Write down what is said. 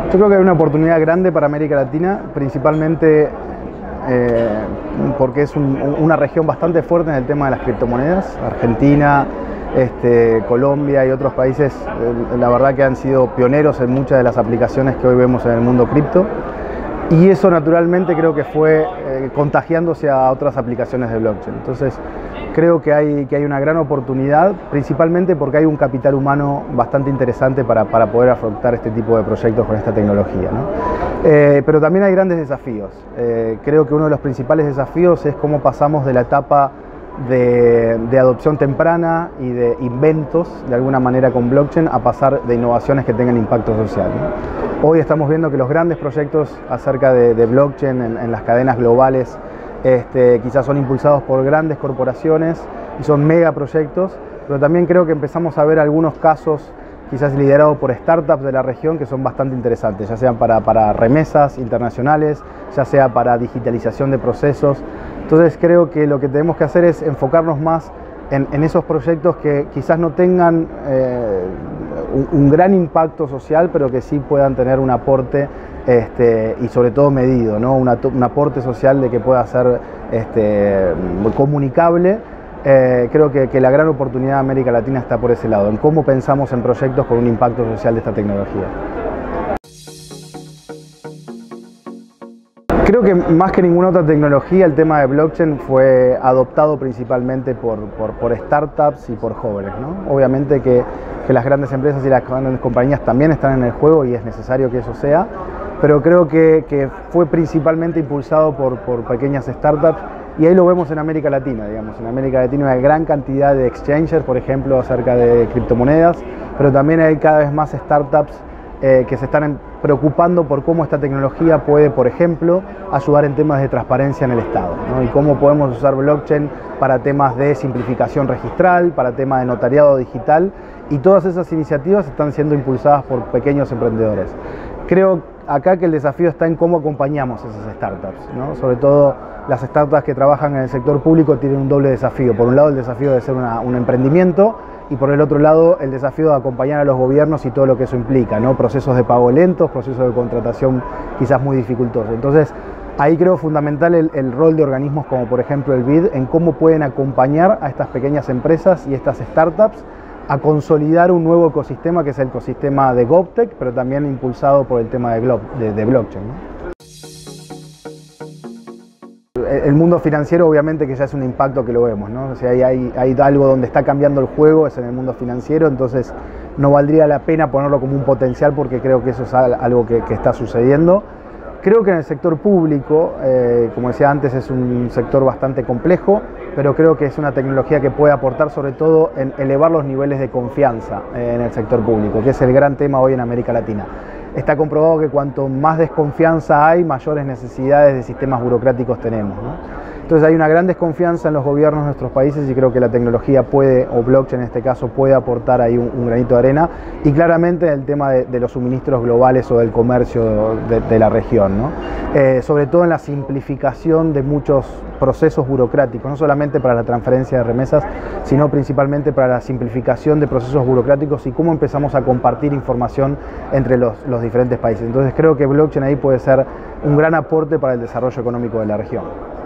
Yo creo que hay una oportunidad grande para América Latina, principalmente porque es una región bastante fuerte en el tema de las criptomonedas. Argentina, Colombia y otros países, la verdad que han sido pioneros en muchas de las aplicaciones que hoy vemos en el mundo cripto. Y eso naturalmente creo que fue contagiándose a otras aplicaciones de blockchain. Entonces creo que hay una gran oportunidad, principalmente porque hay un capital humano bastante interesante para poder afrontar este tipo de proyectos con esta tecnología, ¿no? Pero también hay grandes desafíos. Creo que uno de los principales desafíos es cómo pasamos de la etapa de adopción temprana y de inventos, de alguna manera con blockchain, a pasar de innovaciones que tengan impacto social, ¿no? Hoy estamos viendo que los grandes proyectos acerca de blockchain en las cadenas globales quizás son impulsados por grandes corporaciones y son megaproyectos, pero también creo que empezamos a ver algunos casos quizás liderados por startups de la región que son bastante interesantes, ya sean para remesas internacionales, ya sea para digitalización de procesos. Entonces creo que lo que tenemos que hacer es enfocarnos más en esos proyectos que quizás no tengan un gran impacto social, pero que sí puedan tener un aporte y sobre todo medido, ¿no? Un aporte social de que pueda ser comunicable. Creo que la gran oportunidad de América Latina está por ese lado, en cómo pensamos en proyectos con un impacto social de esta tecnología. Creo que más que ninguna otra tecnología el tema de blockchain fue adoptado principalmente por startups y por jóvenes, ¿no? Obviamente que las grandes empresas y las grandes compañías también están en el juego y es necesario que eso sea, pero creo que fue principalmente impulsado por pequeñas startups y ahí lo vemos en América Latina, digamos. En América Latina hay una gran cantidad de exchanges, por ejemplo, acerca de criptomonedas, pero también hay cada vez más startups que se están preocupando por cómo esta tecnología puede, por ejemplo, ayudar en temas de transparencia en el Estado, ¿no? Y cómo podemos usar blockchain para temas de simplificación registral, para temas de notariado digital, y todas esas iniciativas están siendo impulsadas por pequeños emprendedores. Creo acá que el desafío está en cómo acompañamos esas startups, ¿no? Sobre todo las startups que trabajan en el sector público tienen un doble desafío. Por un lado el desafío de ser un emprendimiento, y por el otro lado el desafío de acompañar a los gobiernos y todo lo que eso implica, ¿no? Procesos de pago lentos, procesos de contratación quizás muy dificultosos. Entonces ahí creo fundamental el rol de organismos como por ejemplo el BID en cómo pueden acompañar a estas pequeñas empresas y estas startups a consolidar un nuevo ecosistema que es el ecosistema de GovTech, pero también impulsado por el tema de blockchain, ¿no? El mundo financiero obviamente que ya es un impacto que lo vemos, ¿no? O sea, hay algo donde está cambiando el juego, es en el mundo financiero, entonces no valdría la pena ponerlo como un potencial porque creo que eso es algo que está sucediendo. Creo que en el sector público, como decía antes, es un sector bastante complejo, pero creo que es una tecnología que puede aportar sobre todo en elevar los niveles de confianza en el sector público, que es el gran tema hoy en América Latina. Está comprobado que cuanto más desconfianza hay, mayores necesidades de sistemas burocráticos tenemos, ¿no? Entonces hay una gran desconfianza en los gobiernos de nuestros países y creo que la tecnología puede, o blockchain en este caso, puede aportar ahí un granito de arena y claramente en el tema de los suministros globales o del comercio de la región, ¿no? Sobre todo en la simplificación de muchos procesos burocráticos, no solamente para la transferencia de remesas, sino principalmente para la simplificación de procesos burocráticos y cómo empezamos a compartir información entre los diferentes países. Entonces creo que blockchain ahí puede ser un gran aporte para el desarrollo económico de la región.